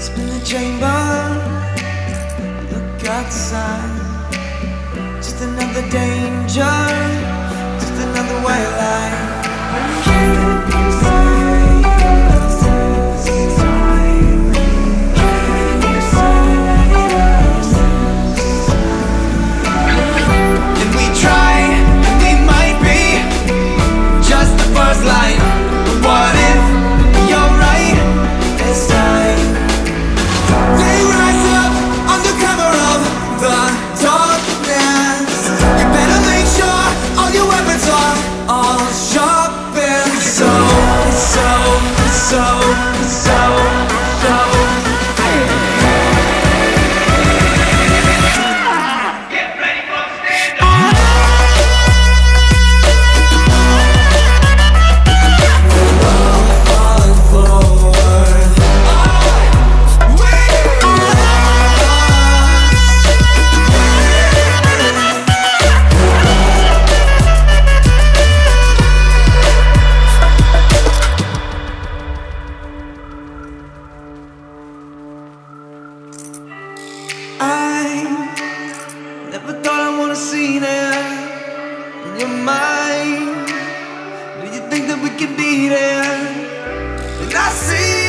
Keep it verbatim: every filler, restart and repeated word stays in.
Spin the chamber, look outside. Just another danger, just another white light. And we try, and we might be just the first light. But what if you're right this time? They rise up under cover of the darkness. You better make sure all your weapons are all sharp and so, so, so, so, so. Get ready for stand-up. Falling forward. I never thought I wanna see that in your mind. Do you think that we can be there? And I see